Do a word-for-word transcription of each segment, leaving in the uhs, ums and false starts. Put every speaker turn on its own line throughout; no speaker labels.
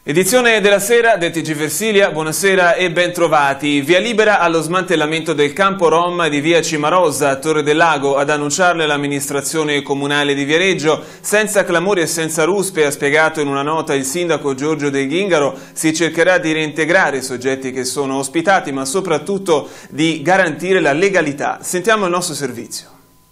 Edizione della sera del T G Versilia, buonasera e bentrovati. Via libera allo smantellamento del campo Rom di via Cimarosa a Torre del Lago. Ad annunciarle l'amministrazione comunale di Viareggio. Senza clamori e senza ruspe, ha spiegato in una nota il sindaco Giorgio Del Ghingaro, si cercherà di reintegrare i soggetti che sono ospitati, ma soprattutto di garantire la legalità. Sentiamo il nostro servizio.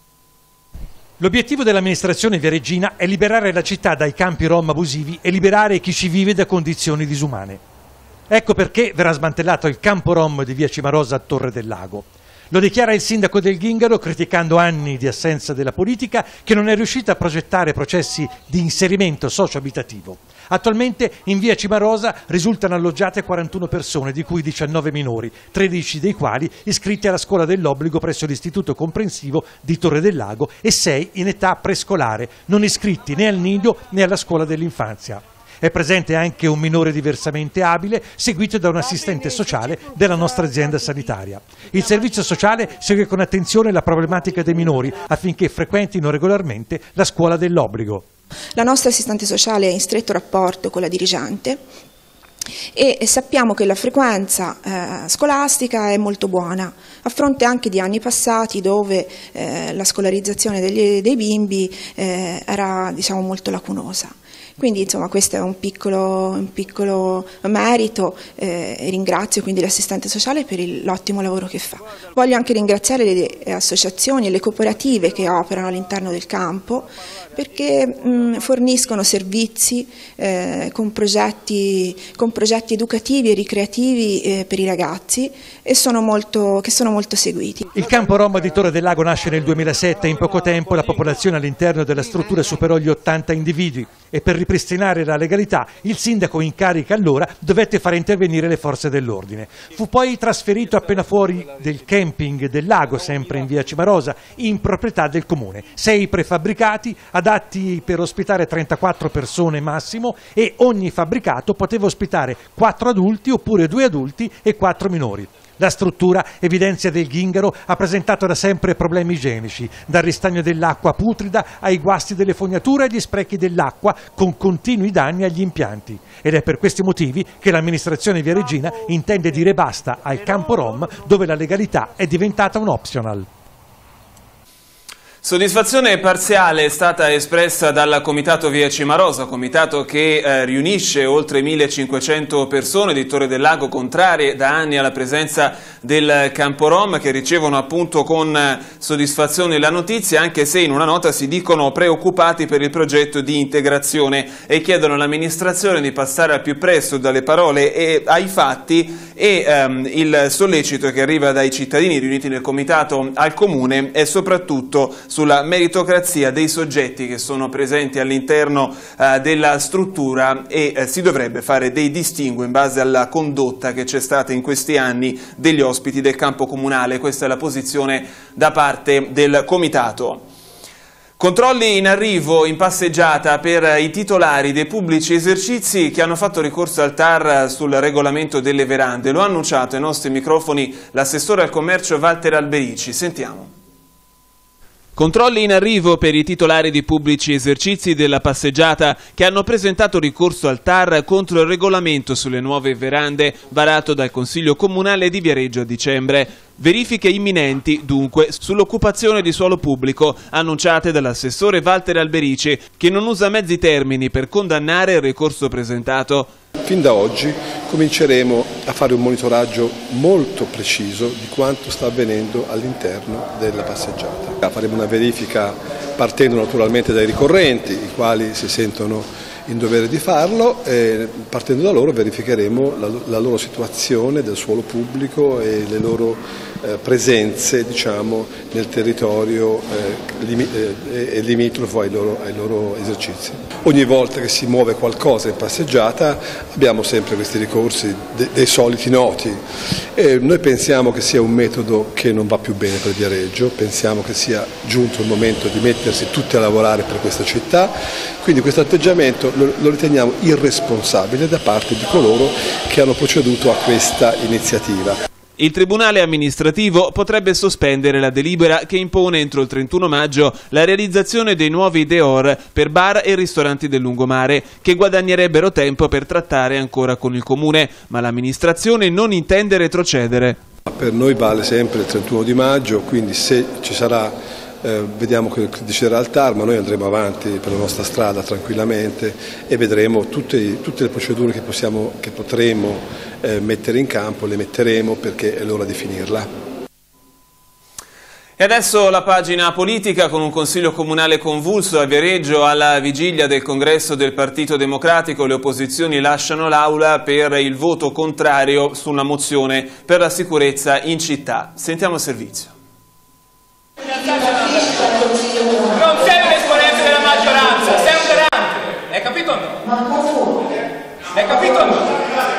L'obiettivo dell'amministrazione viareggina è liberare la città dai campi rom abusivi e liberare chi ci vive da condizioni disumane. Ecco perché verrà smantellato il campo rom di via Cimarosa a Torre del Lago. Lo dichiara il sindaco Del Ghingaro, criticando anni di assenza della politica che non è riuscita a progettare processi di inserimento socio-abitativo. Attualmente in via Cimarosa risultano alloggiate quarantuno persone, di cui diciannove minori, tredici dei quali iscritti alla scuola dell'obbligo presso l'istituto comprensivo di Torre del Lago e sei in età prescolare, non iscritti né al nido né alla scuola dell'infanzia. È presente anche un minore diversamente abile, seguito da un assistente sociale della nostra azienda sanitaria. Il servizio sociale segue con attenzione la problematica dei minori affinché frequentino regolarmente la scuola dell'obbligo.
La nostra assistente sociale è in stretto rapporto con la dirigente e sappiamo che la frequenza eh, scolastica è molto buona, a fronte anche di anni passati dove eh, la scolarizzazione degli, dei bimbi eh, era, diciamo, molto lacunosa. Quindi insomma questo è un piccolo, un piccolo merito eh, e ringrazio quindi l'assistente sociale per l'ottimo lavoro che fa. Voglio anche ringraziare le associazioni e le cooperative che operano all'interno del campo perché mh, forniscono servizi eh, con, progetti, con progetti educativi e ricreativi eh, per i ragazzi e sono molto, che sono molto seguiti.
Il campo rom di Torre del Lago nasce nel duemilasette e in poco tempo la popolazione all'interno della struttura superò gli ottanta individui e per ripristinare la legalità il sindaco in carica allora dovette fare intervenire le forze dell'ordine. Fu poi trasferito appena fuori del camping del lago, sempre in via Cimarosa, in proprietà del comune. Sei prefabbricati adatti per ospitare trentaquattro persone massimo e ogni fabbricato poteva ospitare quattro adulti oppure due adulti e quattro minori. La struttura, evidenzia Del Ghingaro, ha presentato da sempre problemi igienici, dal ristagno dell'acqua putrida ai guasti delle fognature e agli sprechi dell'acqua con continui danni agli impianti. Ed è per questi motivi che l'amministrazione viareggina intende dire basta al campo rom dove la legalità è diventata un optional.
Soddisfazione parziale è stata espressa dal Comitato Via Cimarosa, comitato che eh, riunisce oltre millecinquecento persone di Torre del Lago contrarie da anni alla presenza del campo rom, che ricevono appunto con soddisfazione la notizia, anche se in una nota si dicono preoccupati per il progetto di integrazione e chiedono all'amministrazione di passare al più presto dalle parole e ai fatti e ehm, il sollecito che arriva dai cittadini riuniti nel comitato al comune è soprattutto sulla meritocrazia dei soggetti che sono presenti all'interno eh, della struttura e eh, si dovrebbe fare dei distinguo in base alla condotta che c'è stata in questi anni degli ospiti del campo comunale. Questa è la posizione da parte del comitato. Controlli in arrivo in passeggiata per i titolari dei pubblici esercizi che hanno fatto ricorso al T A R sul regolamento delle verande. Lo ha annunciato ai nostri microfoni l'assessore al commercio Walter Alberici. Sentiamo. Controlli in arrivo per i titolari di pubblici esercizi della passeggiata che hanno presentato ricorso al T A R contro il regolamento sulle nuove verande varato dal Consiglio Comunale di Viareggio a dicembre. Verifiche imminenti, dunque, sull'occupazione di suolo pubblico, annunciate dall'assessore Walter Alberici, che non usa mezzi termini per condannare il ricorso presentato.
Fin da oggi cominceremo a fare un monitoraggio molto preciso di quanto sta avvenendo all'interno della passeggiata. Faremo una verifica partendo naturalmente dai ricorrenti, i quali si sentono in dovere di farlo, e partendo da loro verificheremo la, la loro situazione del suolo pubblico e le loro eh, presenze, diciamo, nel territorio eh, limi, eh, limitrofo ai loro, ai loro esercizi. Ogni volta che si muove qualcosa in passeggiata abbiamo sempre questi ricorsi de, dei soliti noti e noi pensiamo che sia un metodo che non va più bene per Viareggio, pensiamo che sia giunto il momento di mettersi tutti a lavorare per questa città, quindi questo atteggiamento lo, lo riteniamo irresponsabile da parte di coloro che hanno proceduto a questa iniziativa.
Il Tribunale amministrativo potrebbe sospendere la delibera che impone entro il trentuno maggio la realizzazione dei nuovi Deor per bar e ristoranti del lungomare, che guadagnerebbero tempo per trattare ancora con il Comune, ma l'amministrazione non intende retrocedere.
Per noi vale sempre il trentuno di maggio, quindi se ci sarà, eh, vediamo che deciderà il T A R, ma noi andremo avanti per la nostra strada tranquillamente e vedremo tutte, tutte le procedure che, possiamo, che potremo eh, mettere in campo, le metteremo perché è l'ora di finirla.
E adesso la pagina politica, con un consiglio comunale convulso a Viareggio alla vigilia del congresso del Partito Democratico. Le opposizioni lasciano l'aula per il voto contrario su una mozione per la sicurezza in città. Sentiamo il servizio.
Non sei un esponente della maggioranza, sei un garante, hai capito o no? Hai capito o no?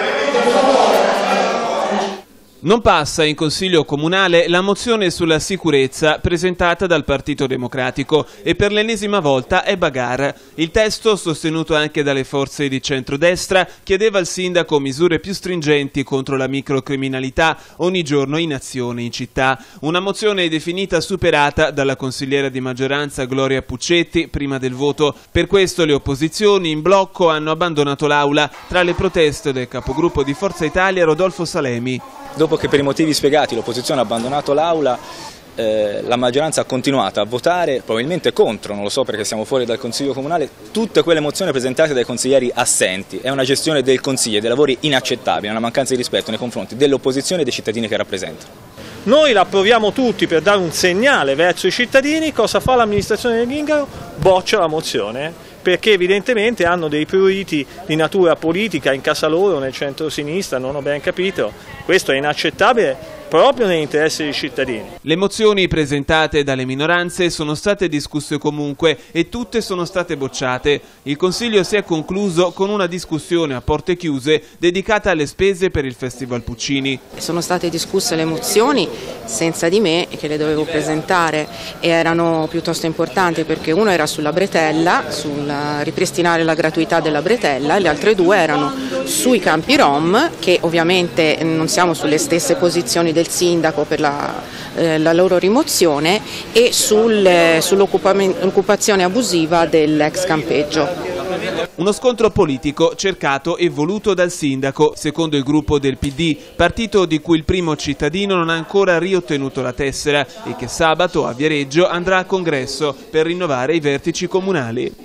Non passa in Consiglio Comunale la mozione sulla sicurezza presentata dal Partito Democratico e per l'ennesima volta è bagarre. Il testo, sostenuto anche dalle forze di centrodestra, chiedeva al sindaco misure più stringenti contro la microcriminalità ogni giorno in azione in città. Una mozione definita superata dalla consigliera di maggioranza Gloria Puccetti prima del voto. Per questo le opposizioni in blocco hanno abbandonato l'aula, tra le proteste del capogruppo di Forza Italia Rodolfo Salemi.
Dopo che per i motivi spiegati l'opposizione ha abbandonato l'aula, eh, la maggioranza ha continuato a votare, probabilmente contro, non lo so perché siamo fuori dal Consiglio Comunale, tutte quelle mozioni presentate dai consiglieri assenti. È una gestione del Consiglio e dei lavori inaccettabile, una mancanza di rispetto nei confronti dell'opposizione e dei cittadini che rappresentano.
Noi la approviamo tutti per dare un segnale verso i cittadini. Cosa fa l'amministrazione del Gingaro? Boccia la mozione, perché evidentemente hanno dei pruriti di natura politica in casa loro, nel centro-sinistra, non ho ben capito. Questo è inaccettabile proprio nell'interesse dei cittadini.
Le mozioni presentate dalle minoranze sono state discusse comunque e tutte sono state bocciate. Il Consiglio si è concluso con una discussione a porte chiuse dedicata alle spese per il Festival Puccini.
Sono state discusse le mozioni senza di me, che le dovevo presentare, e erano piuttosto importanti perché uno era sulla bretella, sul ripristinare la gratuità della bretella, e le altre due erano sui campi rom, che ovviamente non siamo sulle stesse posizioni del sindaco per la, eh, la loro rimozione, e sul, eh, sull'occupazione abusiva dell'ex campeggio.
Uno scontro politico cercato e voluto dal sindaco, secondo il gruppo del P D, partito di cui il primo cittadino non ha ancora riottenuto la tessera e che sabato a Viareggio andrà a congresso per rinnovare i vertici comunali.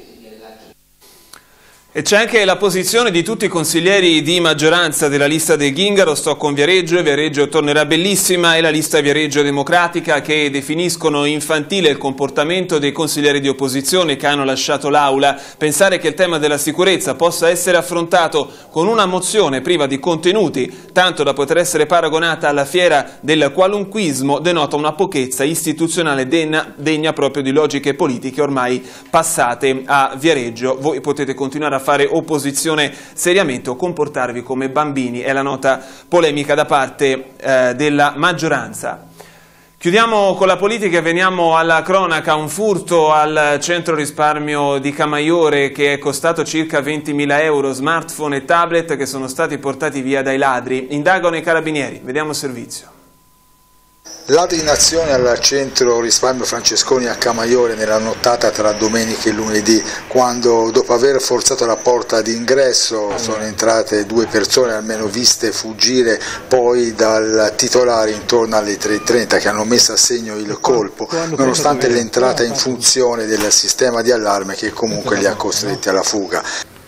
E c'è anche la posizione di tutti i consiglieri di maggioranza della lista del Gingaro. Sto con Viareggio e Viareggio tornerà bellissima, e la lista Viareggio Democratica, che definiscono infantile il comportamento dei consiglieri di opposizione che hanno lasciato l'aula. Pensare che il tema della sicurezza possa essere affrontato con una mozione priva di contenuti, tanto da poter essere paragonata alla fiera del qualunquismo, denota una pochezza istituzionale degna, degna proprio di logiche politiche ormai passate a Viareggio. Voi potete continuare a fare opposizione seriamente o comportarvi come bambini, è la nota polemica da parte eh, della maggioranza. Chiudiamo con la politica e veniamo alla cronaca. Un furto al centro risparmio di Camaiore che è costato circa ventimila euro, smartphone e tablet che sono stati portati via dai ladri. Indagano i carabinieri, vediamo il servizio.
Ladri in azione al centro risparmio Francesconi a Camaiore nella nottata tra domenica e lunedì, quando dopo aver forzato la porta d'ingresso sono entrate due persone almeno viste fuggire poi dal titolare intorno alle tre e trenta, che hanno messo a segno il colpo, nonostante l'entrata in funzione del sistema di allarme che comunque li ha costretti alla fuga.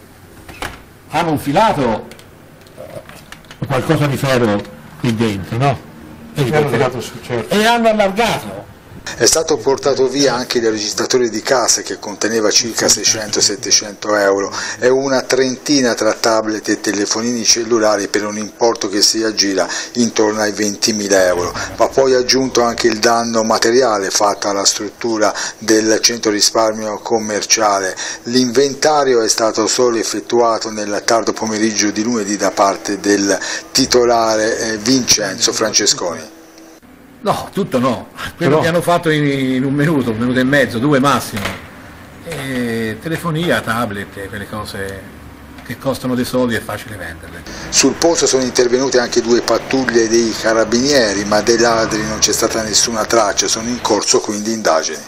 Hanno infilato qualcosa di ferro qui dentro, no? E hanno allargato.
È stato portato via anche il registratore di case che conteneva circa seicento settecento euro e una trentina tra tablet e telefonini cellulari per un importo che si aggira intorno ai ventimila euro. Va poi aggiunto anche il danno materiale fatto alla struttura del centro risparmio commerciale. L'inventario è stato solo effettuato nel tardo pomeriggio di lunedì da parte del titolare Vincenzo Francesconi.
No, tutto no, quello Però... che hanno fatto in, in un minuto, un minuto e mezzo, due massimo, e telefonia, tablet, quelle cose che costano dei soldi è facile venderle.
Sul posto sono intervenute anche due pattuglie dei carabinieri, ma dei ladri non c'è stata nessuna traccia, sono in corso quindi indagini.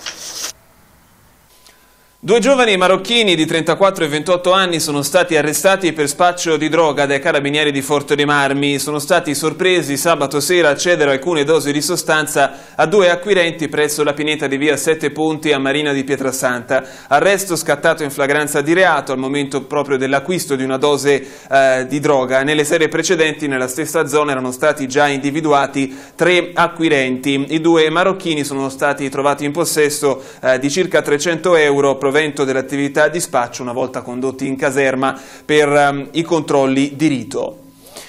Due giovani marocchini di trentaquattro e ventotto anni sono stati arrestati per spaccio di droga dai carabinieri di Forte dei Marmi. Sono stati sorpresi sabato sera a cedere alcune dosi di sostanza a due acquirenti presso la pineta di via Sette Ponti a Marina di Pietrasanta. Arresto scattato in flagranza di reato al momento proprio dell'acquisto di una dose eh, di droga. Nelle serie precedenti nella stessa zona erano stati già individuati tre acquirenti. I due marocchini sono stati trovati in possesso eh, di circa trecento euro provento dell'attività di spaccio una volta condotti in caserma per um, i controlli di rito.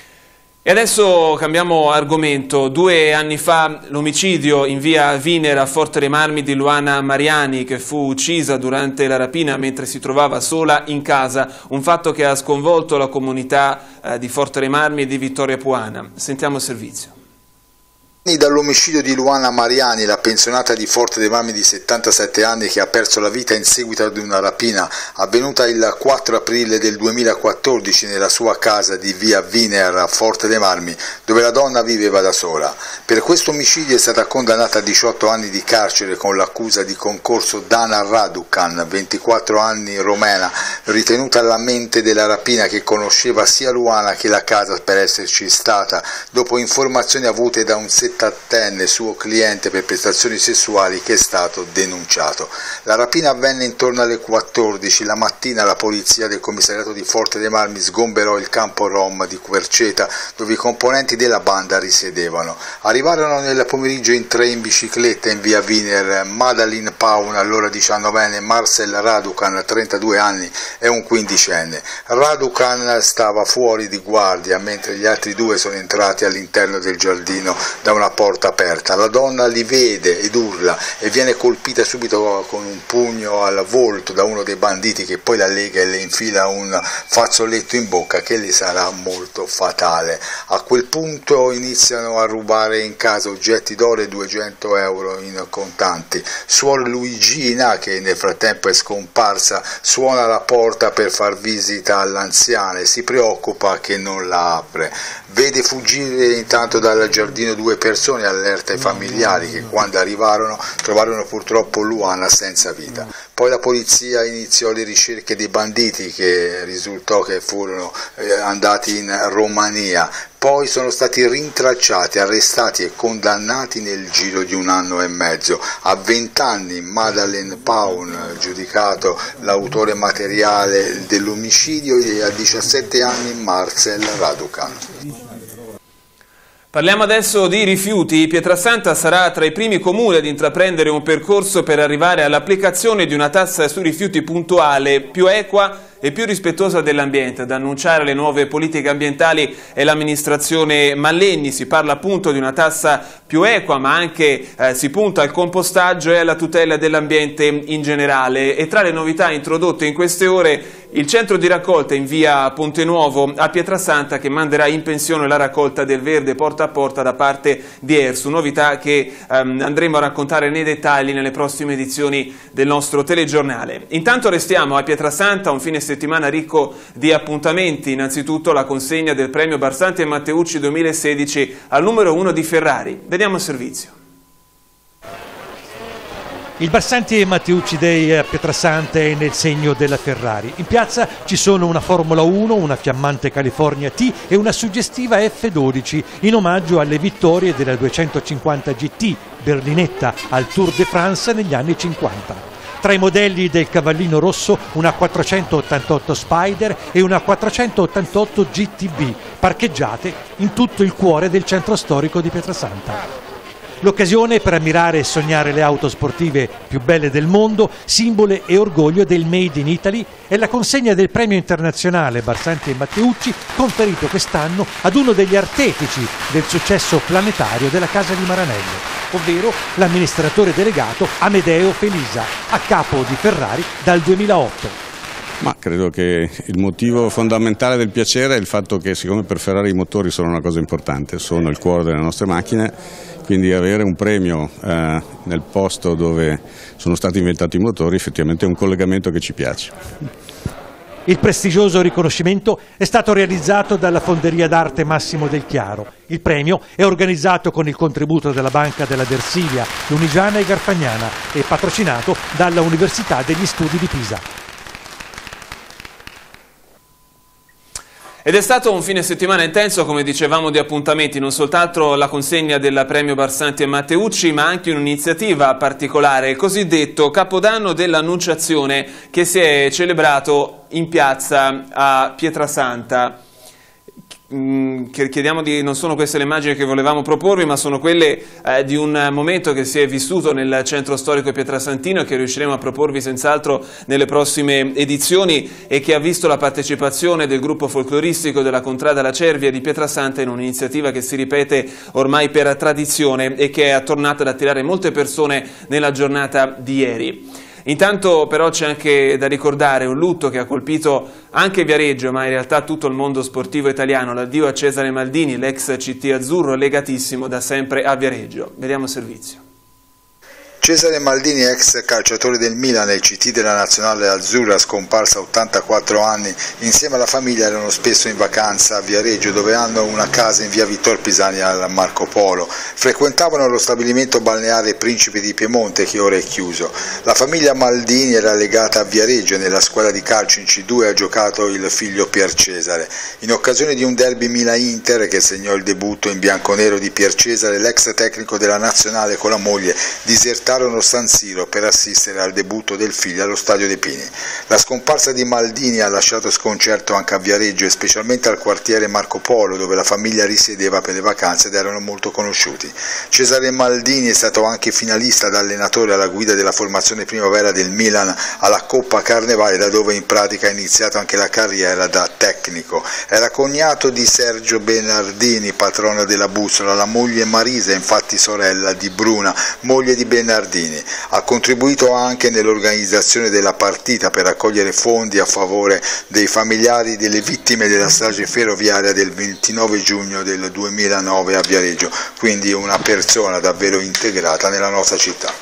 E adesso cambiamo argomento. Due anni fa l'omicidio in via Vinera a Forte dei Marmi di Luana Mariani, che fu uccisa durante la rapina mentre si trovava sola in casa, un fatto che ha sconvolto la comunità eh, di Forte dei Marmi e di Vittoria Puana. Sentiamo il servizio.
Dall'omicidio di Luana Mariani, la pensionata di Forte dei Marmi di settantasette anni che ha perso la vita in seguito ad una rapina avvenuta il quattro aprile del duemilaquattordici nella sua casa di via Viner a Forte dei Marmi, dove la donna viveva da sola. Per questo omicidio è stata condannata a diciotto anni di carcere con l'accusa di concorso Dana Raducan, ventiquattro anni, romena, ritenuta alla mente della rapina, che conosceva sia Luana che la casa per esserci stata dopo informazioni avute da un settantenne suo cliente per prestazioni sessuali che è stato denunciato. La rapina avvenne intorno alle quattordici. La mattina la polizia del commissariato di Forte dei Marmi sgomberò il campo rom di Querceta, dove i componenti della banda risiedevano. Arrivarono nel pomeriggio in tre in bicicletta in via Viner Madeline Paun, allora diciannovenne, Marcel Raducan, trentadue anni, e un quindicenne. Raducan stava fuori di guardia mentre gli altri due sono entrati all'interno del giardino da una porta aperta. La donna li vede ed urla e viene colpita subito con un pugno al volto da uno dei banditi, che poi la lega e le infila un fazzoletto in bocca che le sarà molto fatale. A quel punto iniziano a rubare in casa oggetti d'oro e duecento euro in contanti. Suor Luigina, che nel frattempo è scomparsa, suona la porta per far visita all'anziana e si preoccupa che non la apre. Vede fuggire intanto dal giardino due persone, allerta i familiari che quando arrivarono trovarono purtroppo Luana senza vita. Poi la polizia iniziò le ricerche dei banditi, che risultò che furono eh, andati in Romania. Poi sono stati rintracciati, arrestati e condannati nel giro di un anno e mezzo. A vent'anni Madeleine Paun, giudicato l'autore materiale dell'omicidio, e a diciassette anni Marcel Raducan.
Parliamo adesso di rifiuti. Pietrasanta sarà tra i primi comuni ad intraprendere un percorso per arrivare all'applicazione di una tassa sui rifiuti puntuale, più equa e più rispettosa dell'ambiente. Ad annunciare le nuove politiche ambientali è l'amministrazione Mallegni. Si parla appunto di una tassa più equa, ma anche eh, si punta al compostaggio e alla tutela dell'ambiente in generale. E tra le novità introdotte in queste ore il centro di raccolta in via Ponte Nuovo a Pietrasanta, che manderà in pensione la raccolta del verde porta a porta da parte di Ersu, novità che ehm, andremo a raccontare nei dettagli nelle prossime edizioni del nostro telegiornale. Intanto restiamo a Pietrasanta, un fine settimana ricco di appuntamenti. Innanzitutto la consegna del premio Barsanti e Matteucci duemilasedici al numero uno di Ferrari. Vediamo il servizio.
Il Barsanti e Matteucci Day a Pietrasanta è nel segno della Ferrari. In piazza ci sono una Formula uno, una fiammante California T e una suggestiva F dodici in omaggio alle vittorie della duecentocinquanta G T berlinetta al Tour de France negli anni cinquanta. Tra i modelli del cavallino rosso una quattrocentottantotto Spider e una quattrocentottantotto G T B, parcheggiate in tutto il cuore del centro storico di Pietrasanta. L'occasione per ammirare e sognare le auto sportive più belle del mondo, simbolo e orgoglio del Made in Italy, è la consegna del premio internazionale Barsanti e Matteucci, conferito quest'anno ad uno degli artefici del successo planetario della Casa di Maranello, ovvero l'amministratore delegato Amedeo Felisa, a capo di Ferrari dal duemilaotto.
Ma credo che il motivo fondamentale del piacere è il fatto che, siccome per Ferrari i motori sono una cosa importante, sono il cuore delle nostre macchine, quindi avere un premio eh, nel posto dove sono stati inventati i motori effettivamente è un collegamento che ci piace.
Il prestigioso riconoscimento è stato realizzato dalla Fonderia d'Arte Massimo del Chiaro. Il premio è organizzato con il contributo della Banca della Versilia, Lunigiana e Garfagnana e patrocinato dalla Università degli Studi di Pisa.
Ed è stato un fine settimana intenso, come dicevamo, di appuntamenti, non soltanto la consegna del premio Barsanti e Matteucci, ma anche un'iniziativa particolare, il cosiddetto Capodanno dell'Annunciazione, che si è celebrato in piazza a Pietrasanta. Chiediamo di, non sono queste le immagini che volevamo proporvi, ma sono quelle eh, di un momento che si è vissuto nel centro storico pietrasantino e che riusciremo a proporvi senz'altro nelle prossime edizioni, e che ha visto la partecipazione del gruppo folcloristico della Contrada La Cervia di Pietrasanta in un'iniziativa che si ripete ormai per tradizione e che è tornata ad attirare molte persone nella giornata di ieri. Intanto però c'è anche da ricordare un lutto che ha colpito anche Viareggio, ma in realtà tutto il mondo sportivo italiano, l'addio a Cesare Maldini, l'ex C T azzurro legatissimo da sempre a Viareggio. Vediamo il servizio.
Cesare Maldini, ex calciatore del Milan e C T della nazionale azzurra, scomparsa a ottantaquattro anni, insieme alla famiglia erano spesso in vacanza a Viareggio, dove hanno una casa in via Vittor Pisani al Marco Polo. Frequentavano lo stabilimento balneare Principe di Piemonte, che ora è chiuso. La famiglia Maldini era legata a Viareggio e nella squadra di calcio in C due ha giocato il figlio Pier Cesare. In occasione di un derby Milan-Inter che segnò il debutto in bianconero di Pier Cesare, l'ex tecnico della nazionale con la moglie disertarono San Siro per assistere al debutto del figlio allo Stadio dei Pini. La scomparsa di Maldini ha lasciato sconcerto anche a Viareggio e specialmente al quartiere Marco Polo, dove la famiglia risiedeva per le vacanze ed erano molto conosciuti. Cesare Maldini è stato anche finalista da allenatore alla guida della formazione primavera del Milan alla Coppa Carnevale, da dove in pratica ha iniziato anche la carriera da tecnico. Era cognato di Sergio Bernardini, patrono della Bussola. La moglie Marisa, infatti sorella di Bruna, moglie di Bernardini. Ha contribuito anche nell'organizzazione della partita per raccogliere fondi a favore dei familiari delle vittime della strage ferroviaria del ventinove giugno del duemilanove a Viareggio, quindi una persona davvero integrata nella nostra città.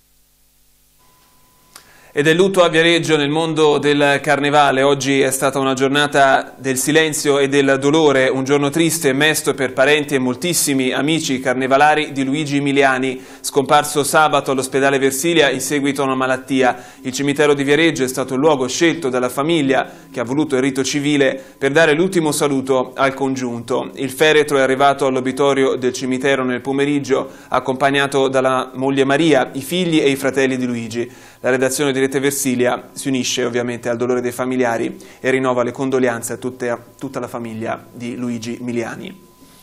Ed è lutto a Viareggio nel mondo del carnevale. Oggi è stata una giornata del silenzio e del dolore, un giorno triste e mesto per parenti e moltissimi amici carnevalari di Luigi Miliani, scomparso sabato all'ospedale Versilia in seguito a una malattia. Il cimitero di Viareggio è stato il luogo scelto dalla famiglia, che ha voluto il rito civile, per dare l'ultimo saluto al congiunto. Il feretro è arrivato all'obitorio del cimitero nel pomeriggio, accompagnato dalla moglie Maria, i figli e i fratelli di Luigi. La redazione di Rete Versilia si unisce ovviamente al dolore dei familiari e rinnova le condoglianze a, tutte, a tutta la famiglia di Luigi Miliani.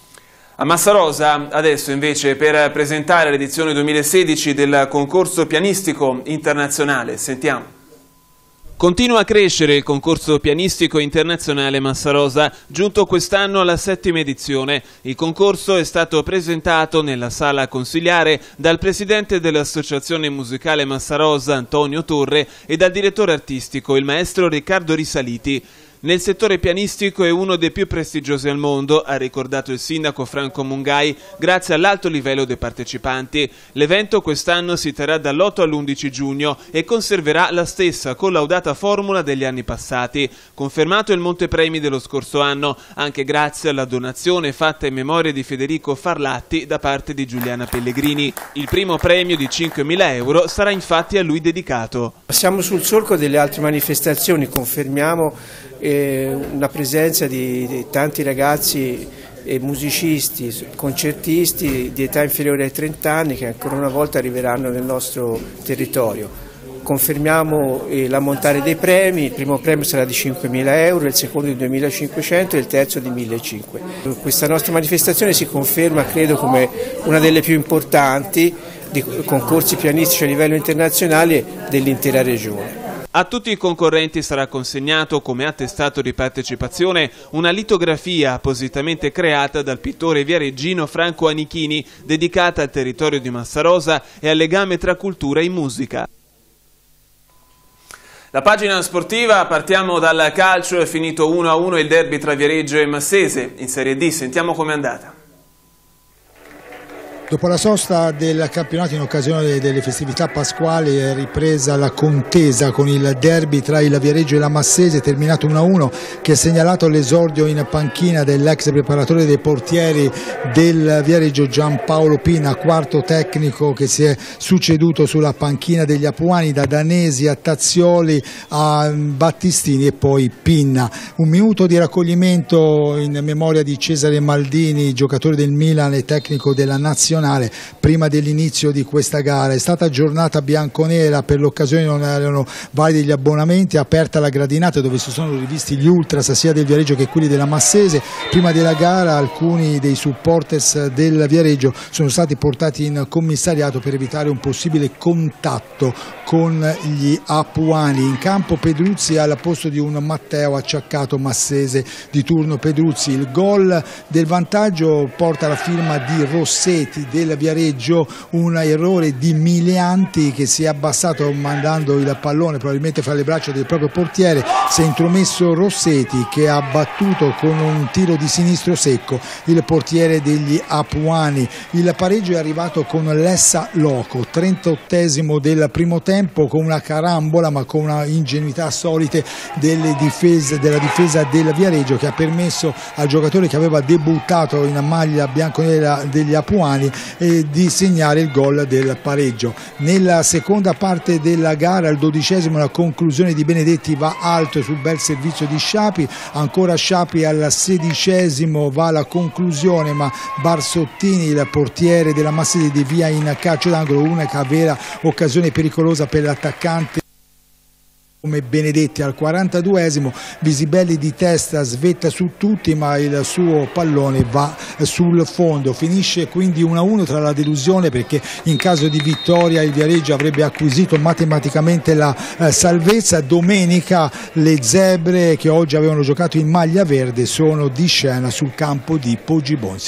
A Massarosa adesso invece per presentare l'edizione duemilasedici del concorso pianistico internazionale. Sentiamo. Continua a crescere il concorso pianistico internazionale Massarosa, giunto quest'anno alla settima edizione. Il concorso è stato presentato nella sala consigliare dal presidente dell'Associazione Musicale Massarosa, Antonio Torre, e dal direttore artistico, il maestro Riccardo Risaliti. Nel settore pianistico è uno dei più prestigiosi al mondo, ha ricordato il sindaco Franco Mungai, grazie all'alto livello dei partecipanti. L'evento quest'anno si terrà dall'otto all'undici giugno e conserverà la stessa collaudata formula degli anni passati. Confermato il montepremi dello scorso anno, anche grazie alla donazione fatta in memoria di Federico Farlatti da parte di Giuliana Pellegrini. Il primo premio di cinquemila euro sarà infatti a lui dedicato.
Siamo sul solco delle altre manifestazioni, confermiamo una presenza di, di tanti ragazzi e musicisti, concertisti di età inferiore ai trenta anni che ancora una volta arriveranno nel nostro territorio. Confermiamo l'ammontare dei premi, il primo premio sarà di cinquemila euro, il secondo di duemilacinquecento e il terzo di millecinquecento. Questa nostra manifestazione si conferma, credo, come una delle più importanti di concorsi pianistici a livello internazionale dell'intera regione.
A tutti i concorrenti sarà consegnato come attestato di partecipazione una litografia appositamente creata dal pittore viareggino Franco Anichini, dedicata al territorio di Massarosa e al legame tra cultura e musica. La pagina sportiva, partiamo dal calcio, è finito uno a uno il derby tra Viareggio e Massese in Serie D, sentiamo com'è andata.
Dopo la sosta del campionato in occasione delle festività pasquali è ripresa la contesa con il derby tra il Viareggio e la Massese, terminato uno a uno, che ha segnalato l'esordio in panchina dell'ex preparatore dei portieri del Viareggio Giampaolo Pinna, quarto tecnico che si è succeduto sulla panchina degli Apuani, da Danesi a Tazzioli a Battistini e poi Pinna. Un minuto di raccoglimento in memoria di Cesare Maldini, giocatore del Milan e tecnico della Nazionale, prima dell'inizio di questa gara. È stata giornata bianconera, per l'occasione non erano validi gli abbonamenti, aperta la gradinata dove si sono rivisti gli ultras sia del Viareggio che quelli della Massese. Prima della gara alcuni dei supporters del Viareggio sono stati portati in commissariato per evitare un possibile contatto con gli Apuani. In campo Pedruzzi al posto di un Matteo acciaccato Massese di turno. Pedruzzi, il gol del vantaggio porta la firma di Rossetti del Viareggio, un errore di Milianti che si è abbassato mandando il pallone probabilmente fra le braccia del proprio portiere. Si è intromesso Rossetti che ha battuto con un tiro di sinistro secco il portiere degli Apuani. Il pareggio è arrivato con Lessa Loco, trentottesimo del primo tempo, con una carambola ma con una ingenuità solite delle difese, della difesa del Viareggio, che ha permesso al giocatore che aveva debuttato in maglia bianconera degli Apuani e di segnare il gol del pareggio. Nella seconda parte della gara, al dodicesimo, la conclusione di Benedetti va alto sul bel servizio di Sciapi, ancora Sciapi al sedicesimo va la conclusione, ma Barsottini, il portiere della Massese, devia in calcio d'angolo, unica vera occasione pericolosa per l'attaccante come Benedetti. Al quarantaduesimo Visibelli di testa svetta su tutti, ma il suo pallone va sul fondo. Finisce quindi uno a uno tra la delusione, perché in caso di vittoria il Viareggio avrebbe acquisito matematicamente la eh, salvezza. Domenica le zebre, che oggi avevano giocato in maglia verde, sono di scena sul campo di Poggibonsi.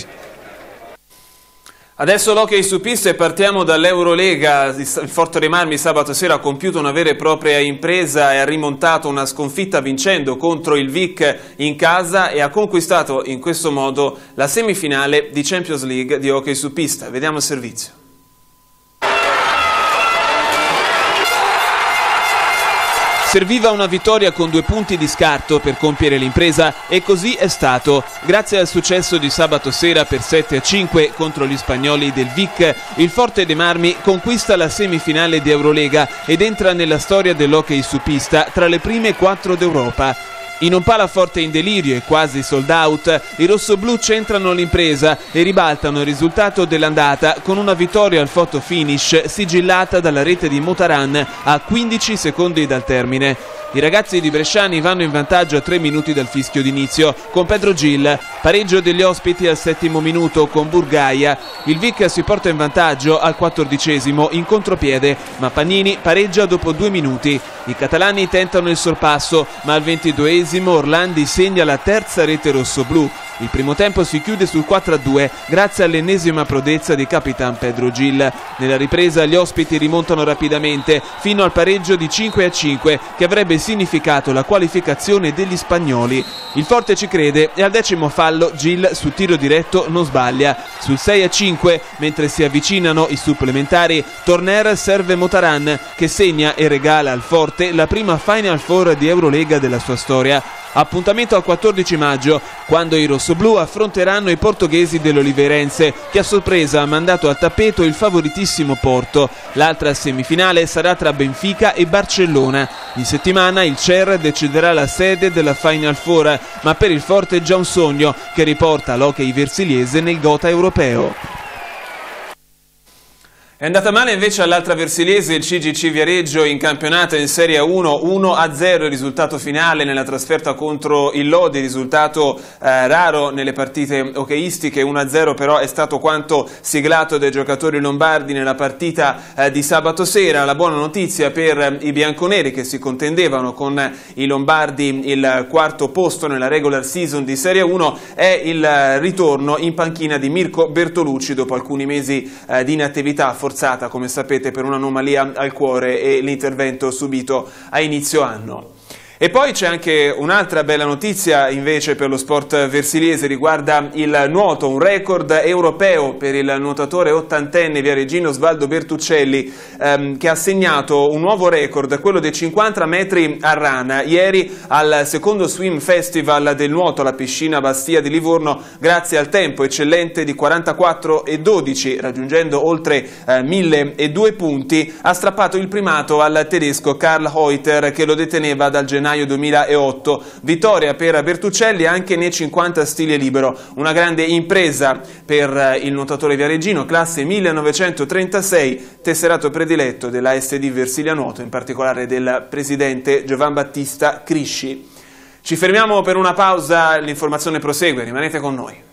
Adesso l'hockey su pista e partiamo dall'Eurolega. Il Forte dei Marmi sabato sera ha compiuto una vera e propria impresa e ha rimontato una sconfitta vincendo contro il Vic in casa e ha conquistato in questo modo la semifinale di Champions League di hockey su pista. Vediamo il servizio. Serviva una vittoria con due punti di scarto per compiere l'impresa e così è stato. Grazie al successo di sabato sera per sette a cinque contro gli spagnoli del Vic, il Forte dei Marmi conquista la semifinale di Eurolega ed entra nella storia dell'hockey su pista tra le prime quattro d'Europa. In un palaforte in delirio e quasi sold out, i rossoblù centrano l'impresa e ribaltano il risultato dell'andata con una vittoria al photo finish sigillata dalla rete di Motaran a quindici secondi dal termine. I ragazzi di Bresciani vanno in vantaggio a tre minuti dal fischio d'inizio con Pedro Gil, pareggio degli ospiti al settimo minuto con Burgaia. Il Vic si porta in vantaggio al quattordicesimo in contropiede, ma pareggia dopo due minuti. I catalani tentano il sorpasso, ma al ventiduesimo Orlandi segna la terza rete rossoblù. Il primo tempo si chiude sul quattro a due grazie all'ennesima prodezza di Capitan Pedro Gil. Nella ripresa gli ospiti rimontano rapidamente fino al pareggio di cinque a cinque che avrebbe significato la qualificazione degli spagnoli. Il Forte ci crede e al decimo fallo Gil su tiro diretto non sbaglia. Sul sei a cinque, mentre si avvicinano i supplementari, Torner serve Motaran che segna e regala al Forte la prima Final Four di Eurolega della sua storia. Appuntamento al quattordici maggio, quando i rossoblù affronteranno i portoghesi dell'Oliveirense, che a sorpresa ha mandato al tappeto il favoritissimo Porto. L'altra semifinale sarà tra Benfica e Barcellona. In settimana il C E R deciderà la sede della Final Four, ma per il Forte è già un sogno che riporta l'hockey versiliese nel gota europeo. È andata male invece all'altra versiliese, il C G C Viareggio in campionato in Serie A uno, uno a zero il risultato finale nella trasferta contro il Lodi, risultato eh, raro nelle partite hockeyistiche. Uno a zero però è stato quanto siglato dai giocatori lombardi nella partita eh, di sabato sera. La buona notizia per eh, i bianconeri che si contendevano con eh, i lombardi il quarto posto nella regular season di Serie A uno è il eh, ritorno in panchina di Mirko Bertolucci dopo alcuni mesi eh, di inattività forzata, come sapete, per un'anomalia al cuore e l'intervento subito a inizio anno. E poi c'è anche un'altra bella notizia invece per lo sport versiliese, riguarda il nuoto, un record europeo per il nuotatore ottantenne viareggino Osvaldo Bertuccelli, ehm, che ha segnato un nuovo record, quello dei cinquanta metri a rana, ieri al secondo Swim Festival del nuoto alla piscina Bastia di Livorno, grazie al tempo eccellente di quarantaquattro e dodici, raggiungendo oltre eh, mille e due punti, ha strappato il primato al tedesco Karl Heuter, che lo deteneva dal gennaio duemilaotto. Vittoria per Bertuccelli anche nei cinquanta stile libero, una grande impresa per il nuotatore viareggino, classe millenovecentotrentasei, tesserato prediletto della S D Versilia Nuoto, in particolare del presidente Giovan Battista Crisci. Ci fermiamo per una pausa, l'informazione prosegue, rimanete con noi.